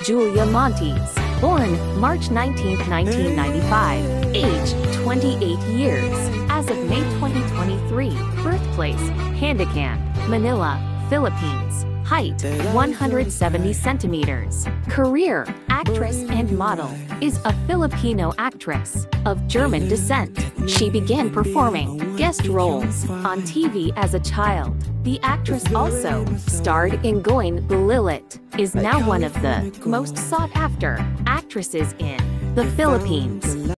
Julia Montes, born March 19, 1995, age 28 years, as of May 2023, birthplace, Handacan, Manila, Philippines, height, 170 centimeters, career, actress and model, is a Filipino actress, of German descent. She began performing guest roles on TV as a child. The actress also starred in Going Bulilit, is now one of the most sought-after actresses in the Philippines.